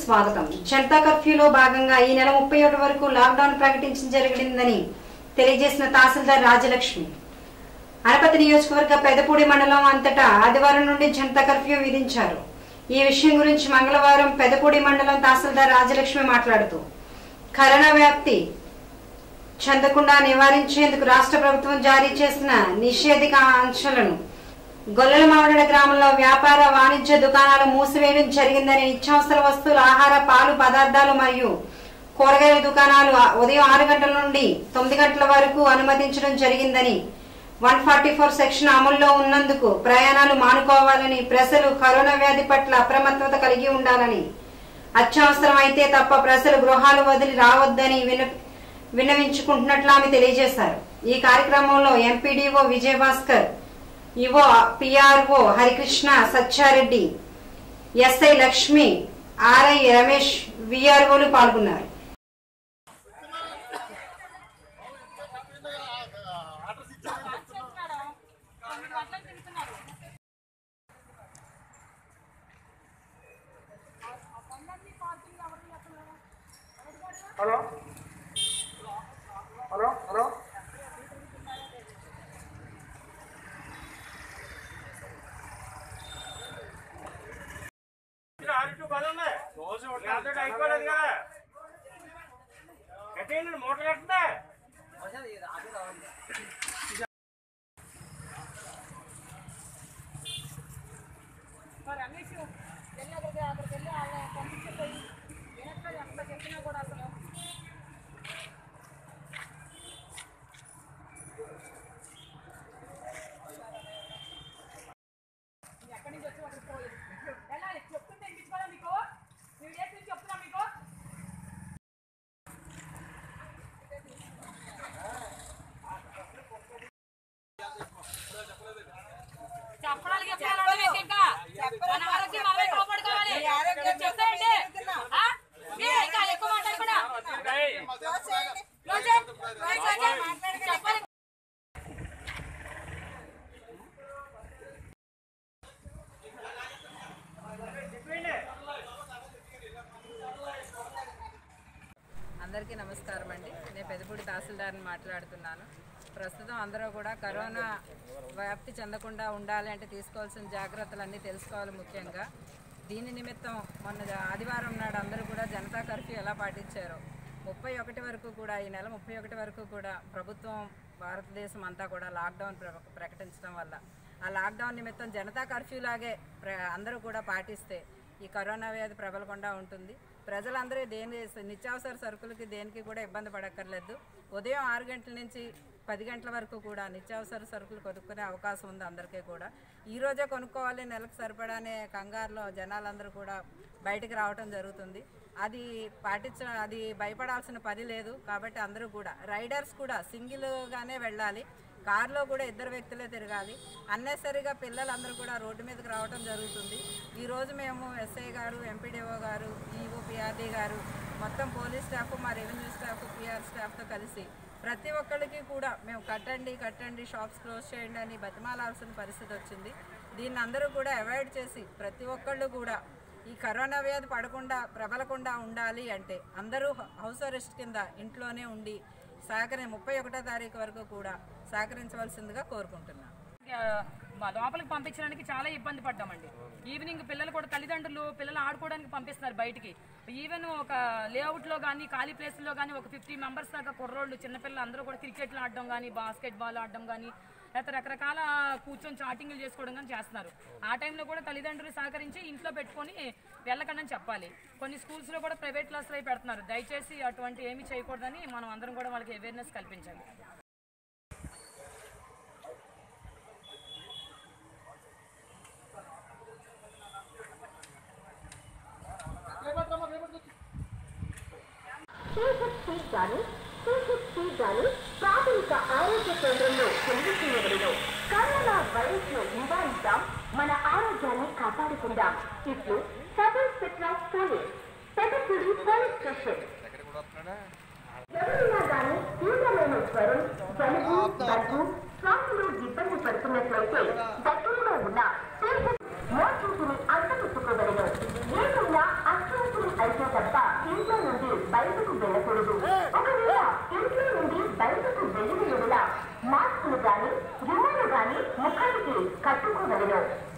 స్వాగతం. జనతా కర్ఫ్యూలో భాగంగా ఈ నెల 31 వరకు లాక్డౌన్ ప్రకటించడం జరిగిందని తెలియజేసిన తహసీల్దార్ రాజలక్ష్మి, అనపతి నియోజకవర్గ పెదపూడి మండలం అంతటా ఆదివారం నుండి జనతా కర్ఫ్యూ విధించారు. ఈ విషయం గురించి మంగళవారం పెదపూడి మండలం తహసీల్దార్ రాజలక్ష్మి మాట్లాడుతూ, కరోనా వ్యాప్తి చెందకుండా నివారించేందుకు రాష్ట్ర ప్రభుత్వం జారీ చేసిన నిషేధిక ఆంక్షలను గొల్లలమావిడ గ్రామంలో వ్యాపార వాణిజ్య దుకాణాలు మూసివేయడం జరిగిందని, నిత్యావసర వస్తువులు, ఆహార, పాలు పదార్థాలు మరియు కూరగాయల దుకాణాలు ఉదయం 6 గంటల నుండి 9 గంటల వరకు అనుమతించడం జరిగిందని, 144 సెక్షన్ అమల్లో ఉన్నందుకు ప్రయాణాలు మానుకోవాలని, ప్రజలు కరోనా వ్యాధి పట్ల అప్రమత్తత కలిగి ఉండాలని, అత్యవసరం అయితే తప్ప ప్రజలు గృహాలు వదిలి రావద్దని విన్నవించుకుంటున్నట్లు ఆమె తెలియజేశారు. ఈ కార్యక్రమంలో MPDO Vijayabhaskar, EO PRO Harikrishna, Satyareddy, SI Lakshmi, RI Ramesh, విఆర్ఓలు పాల్గొన్నారు. హలో హలో హలో అయిపోలేదు కదా, కట్టేయండి మోటార్ కట్టండి. అందరికీ నమస్కారం అండి. నేను పెదపూడి తహసీల్దార్ని మాట్లాడుతున్నాను. ప్రస్తుతం అందరూ కూడా కరోనా వ్యాప్తి చెందకుండా ఉండాలి అంటే తీసుకోవాల్సిన జాగ్రత్తలన్నీ తెలుసుకోవాలి. ముఖ్యంగా దీని నిమిత్తం మొన్న ఆదివారం నాడు అందరూ కూడా జనతా కర్ఫ్యూ ఎలా పాటించారో 31 వరకు కూడా, ఈ నెల 31 వరకు కూడా ప్రభుత్వం భారతదేశం అంతా కూడా లాక్డౌన్ ప్రకటించడం వల్ల ఆ లాక్డౌన్ నిమిత్తం జనతా కర్ఫ్యూ లాగే అందరూ కూడా పాటిస్తే ఈ కరోనా వ్యాధి ప్రబలకుండా ఉంటుంది. ప్రజలందరూ నిత్యావసర సరుకులకి దేనికి కూడా ఇబ్బంది పడక్కర్లేదు. ఉదయం 6 గంటల నుంచి 10 గంటల వరకు కూడా నిత్యావసర సరుకులు కొనుక్కునే అవకాశం ఉంది అందరికీ కూడా. ఈరోజే కొనుక్కోవాలి, నెలకు సరిపడానే కంగారులో జనాలందరూ కూడా బయటికి రావడం జరుగుతుంది. అది భయపడాల్సిన పని లేదు. కాబట్టి అందరూ కూడా రైడర్స్ కూడా సింగిల్గానే వెళ్ళాలి, కారులో కూడా 2 వ్యక్తులే తిరగాలి. అన్నెసరిగా పిల్లలందరూ కూడా రోడ్డు మీదకి రావడం జరుగుతుంది. ఈరోజు మేము ఎస్ఐ గారు, ఎంపీడీఓ గారు, ఈఓ పిఆర్డీ గారు, మొత్తం పోలీస్ స్టాఫ్, మా రెవెన్యూ స్టాఫ్, పిఆర్ స్టాఫ్తో కలిసి ప్రతి ఒక్కరికి కూడా మేము కట్టండి షాప్స్ క్లోజ్ చేయండి అని బతిమాలాల్సిన పరిస్థితి వచ్చింది. దీన్ని అందరూ కూడా అవాయిడ్ చేసి ప్రతి ఒక్కళ్ళు కూడా ఈ కరోనా వ్యాధి ప్రబలకుండా ఉండాలి అంటే అందరూ హౌస్ అరెస్ట్ కింద ఇంట్లోనే ఉండి 31వ తారీఖు వరకు కూడా సహకరించవలసిందిగా కోరుకుంటున్నాను. లోపలికి పంపించడానికి చాలా ఇబ్బంది పడ్డామండి. ఈవినింగ్ పిల్లలు కూడా తల్లిదండ్రులు పిల్లలు ఆడుకోవడానికి పంపిస్తున్నారు బయటికి. ఈవెన్ ఒక లేఅవుట్లో కానీ ఖాళీ ప్లేస్లో కానీ ఒక 50 మెంబర్స్ దాకా కుర్రోళ్ళు, చిన్నపిల్లలు అందరూ కూడా క్రికెట్లు ఆడడం కానీ, బాస్కెట్ బాల్ ఆడడం కానీ, లేకపోతే రకరకాల కూర్చొని చాటింగ్లు చేసుకోవడం కానీ చేస్తున్నారు. ఆ టైంలో కూడా తల్లిదండ్రులు సహకరించి ఇంట్లో పెట్టుకొని వెళ్ళకండి అని చెప్పాలి. కొన్ని స్కూల్స్లో కూడా ప్రైవేట్ క్లాసులు అవి పెడుతున్నారు. దయచేసి అటువంటి ఏమీ చేయకూడదని మనం అందరం కూడా వాళ్ళకి అవేర్నెస్ కల్పించాలి. ప్రాథమిక ఆరోగ్య కేంద్రంలో తెలుగుతున్నవరిలో కరోనా వైరస్ ను నివారిద్దాం, మన ఆరోగ్యాన్ని కాపాడుకుందాం. ఇప్పుడు sub inspector of police, Pedapudi police station. ఎవరైనా కానీ తీవ్రమైన జ్వరం, జలుబు, దగ్గు, శ్వాసలో ఇబ్బంది పడుతున్నట్లయితే దగ్గరలో ఉన్న మోచేతిని అడ్డపెట్టుకోగలరు. ఏదైనా అత్యవసరం అయితే మాస్కులు గాని రుమాలు గాని ముఖానికి కట్టుకోగలను.